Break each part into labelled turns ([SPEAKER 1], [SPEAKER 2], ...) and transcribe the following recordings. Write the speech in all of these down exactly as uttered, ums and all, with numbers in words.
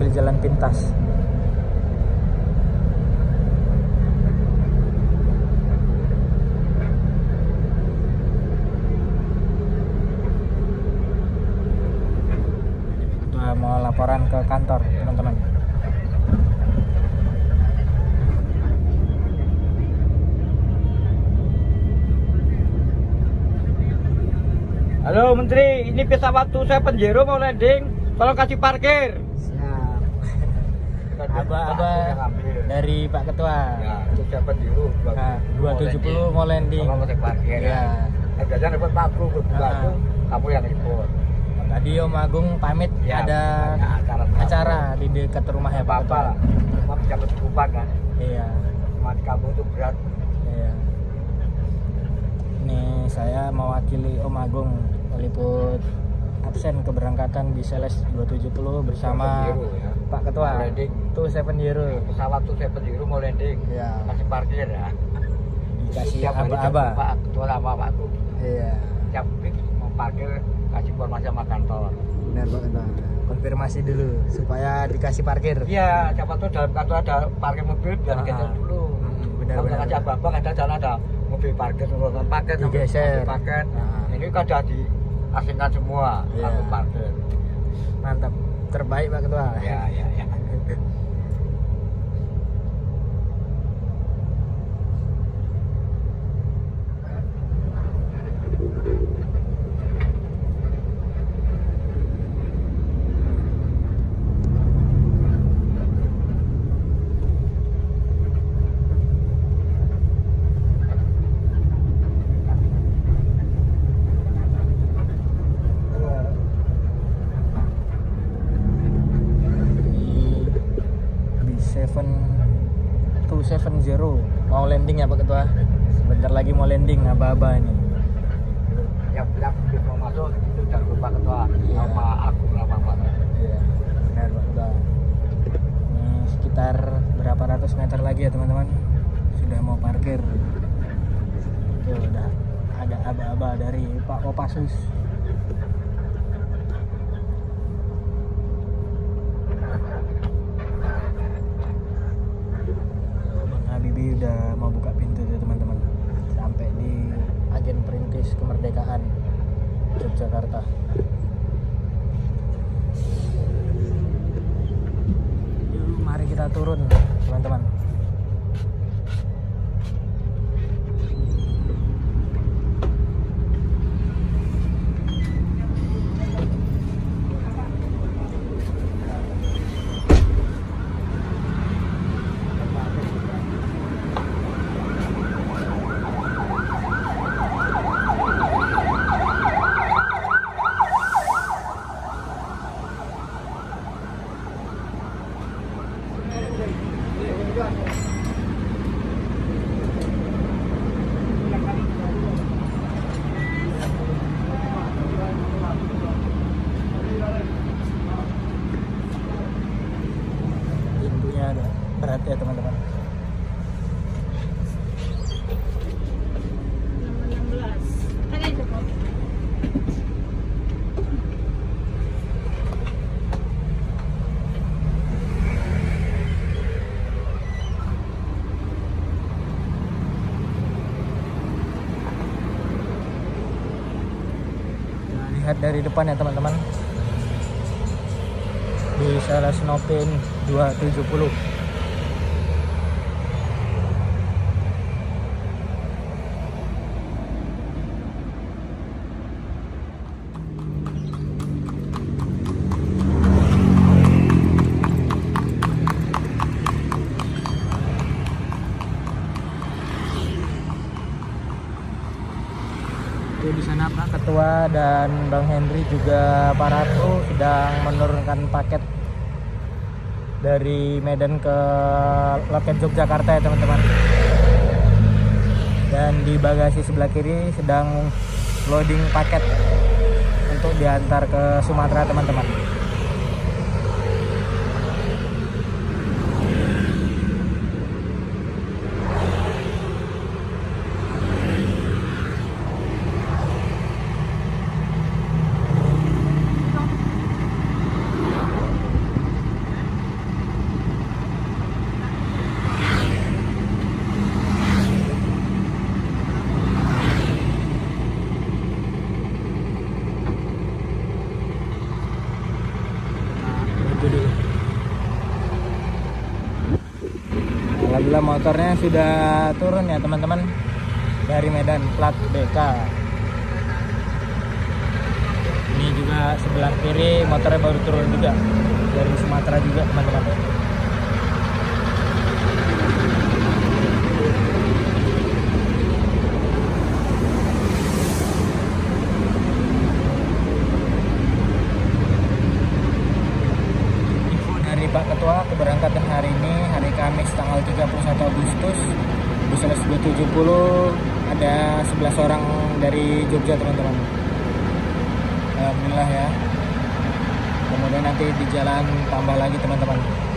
[SPEAKER 1] ambil jalan pintas. Kita mau laporan ke kantor, teman-teman.
[SPEAKER 2] Halo Menteri, ini pesawat tuh saya penjero mau landing, tolong kasih parkir.
[SPEAKER 1] Siap. Aba-aba dari Pak Ketua.
[SPEAKER 2] Ya, itu saya penjero
[SPEAKER 1] dua tujuh nol mau landing.
[SPEAKER 2] Tolong kasih parkir.
[SPEAKER 1] Ya.
[SPEAKER 2] Eh, biasanya repot Pak Aku,
[SPEAKER 1] Ah.
[SPEAKER 2] kamu yang repot.
[SPEAKER 1] Tadi Om Agung pamit
[SPEAKER 2] Ya,
[SPEAKER 1] ada
[SPEAKER 2] acara,
[SPEAKER 1] acara di dekat rumah ya Pak
[SPEAKER 2] apa-apa
[SPEAKER 1] Ketua.
[SPEAKER 2] lah. Cuma bisa kecukupan kan.
[SPEAKER 1] Iya.
[SPEAKER 2] Cuma di kampung itu berat.
[SPEAKER 1] Iya. Ini saya mewakili Om Agung meliput absen keberangkatan di Seles dua tujuh nol bersama
[SPEAKER 2] Seven Zero, ya.
[SPEAKER 1] Pak Ketua.
[SPEAKER 2] Mau landing.
[SPEAKER 1] Tuh Seven Zero.
[SPEAKER 2] Pesawat tuh saya penjero mau landing.
[SPEAKER 1] Iya.
[SPEAKER 2] Kasih parkir ya.
[SPEAKER 1] Dikasih
[SPEAKER 2] Tiap hari
[SPEAKER 1] aba-aba.
[SPEAKER 2] jam Pak Ketua sama Pak Aku.
[SPEAKER 1] Iya.
[SPEAKER 2] Tiap week mau parkir kasih informasi sama kantor.
[SPEAKER 1] Benar Pak Ketua. Konfirmasi dulu supaya dikasih parkir.
[SPEAKER 2] Iya, siapa tuh dalam kantor ada parkir mobil biar
[SPEAKER 1] Ah.
[SPEAKER 2] digeser dulu.
[SPEAKER 1] Hmm, benar,
[SPEAKER 2] Kalau
[SPEAKER 1] benar,
[SPEAKER 2] ngajak
[SPEAKER 1] benar.
[SPEAKER 2] babak ada jalan ada mobil parkir nurunan paket sampai
[SPEAKER 1] Digeser.
[SPEAKER 2] mobil paket.
[SPEAKER 1] Ah.
[SPEAKER 2] Ini kan ada diasingkan semua
[SPEAKER 1] Iya.
[SPEAKER 2] lampu parkir.
[SPEAKER 1] Mantap. Terbaik Pak Ketua.
[SPEAKER 2] Ya, ya, ya.
[SPEAKER 1] Di seven two seven zero mau landing ya Pak Ketua. Sebentar lagi mau landing aba-aba ini.
[SPEAKER 2] Yang yang mau masuk itu jangan lupa ketua
[SPEAKER 1] Iya.
[SPEAKER 2] sama aku sama Pak.
[SPEAKER 1] Iya, benar Pak Ketua. Ini sekitar berapa ratus meter lagi ya teman-teman. Sudah mau parkir. Tuh udah ada aba-aba dari Pak Kopassus. Bang Habibie udah mau buka pintu tuh teman-teman. Sampai di Agen Perintis Kemerdekaan Yogyakarta. Yuk, mari kita turun teman-teman. Pintunya ada berat ya teman-teman. Nah, lihat dari depan ya teman-teman. Di Seles Nopin dua tujuh nol. Itu di sana Pak Ketua dan Bang Henry juga para kru sedang menurunkan paket dari Medan ke loket Yogyakarta ya teman-teman. Dan di bagasi sebelah kiri sedang loading paket untuk diantar ke Sumatera teman-teman. Alhamdulillah motornya sudah turun ya teman-teman dari Medan, plat B K. Ini juga sebelah kiri motornya baru turun juga dari Sumatera juga teman-teman. Pak Ketua, keberangkatan hari ini hari Kamis tanggal tiga puluh satu Agustus bus S dua tujuh puluh ada sebelas orang dari Jogja teman-teman. Alhamdulillah ya. Kemudian nanti di jalan tambah lagi teman-teman.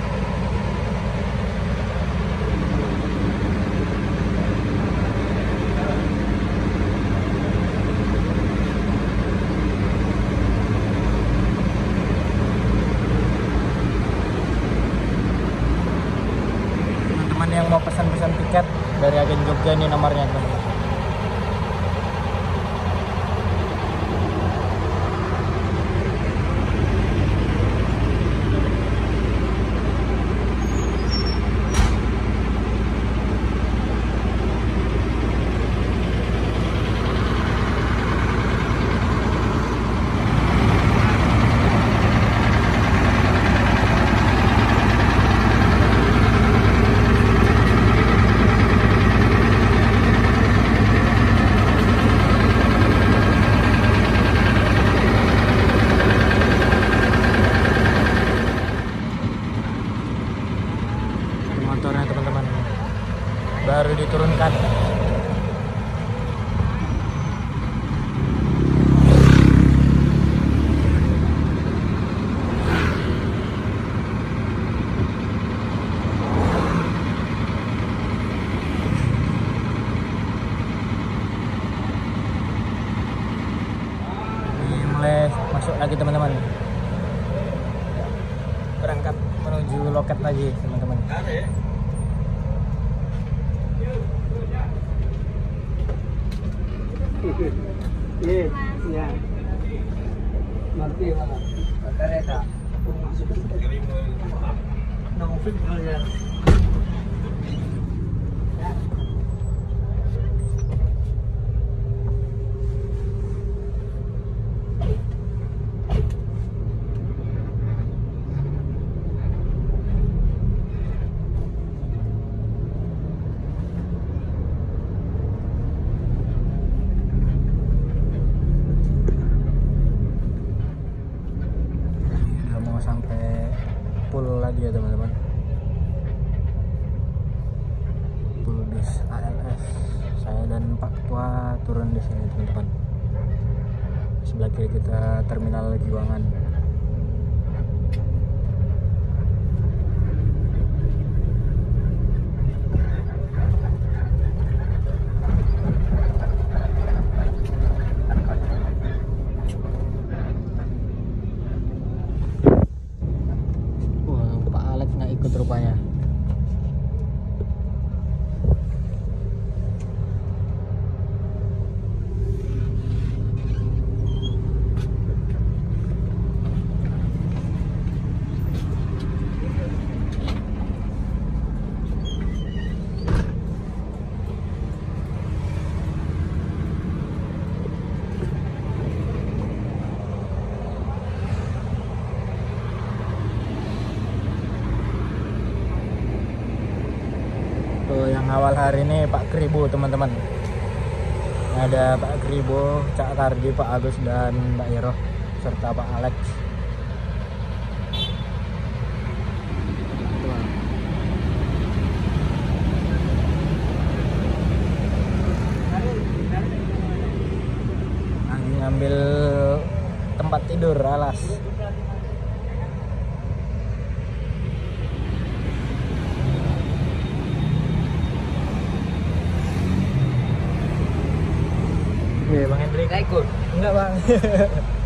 [SPEAKER 1] Yang mau pesan-pesan tiket dari agen Jogja ini nomornya teman-teman. Motornya teman-teman baru diturunkan. Ini mulai masuk lagi teman-teman, berangkat menuju loket lagi teman-teman.
[SPEAKER 2] Iya, iya. Nanti mana? Kereta. Nongfit ya.
[SPEAKER 1] Sampai full lagi ya teman-teman, full bis A L S. Saya dan Pak Ketua turun di sini teman-teman. Sebelah kiri kita terminal Giwangan. Ikut rupanya. Yang awal hari ini Pak Kribo teman-teman, ada Pak Kribo, Cak Kardi, Pak Agus dan Mbak Iroh serta Pak Alex. Lagi ngambil tempat tidur alas. Oke, Bang Hendrik.
[SPEAKER 2] Nggak ikut?
[SPEAKER 1] Enggak, Bang.